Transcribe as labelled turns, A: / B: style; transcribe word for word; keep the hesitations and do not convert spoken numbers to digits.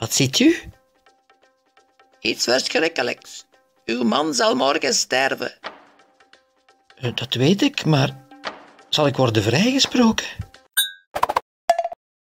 A: Wat ziet u?
B: Iets verschrikkelijks. Uw man zal morgen sterven.
A: Dat weet ik, maar zal ik worden vrijgesproken?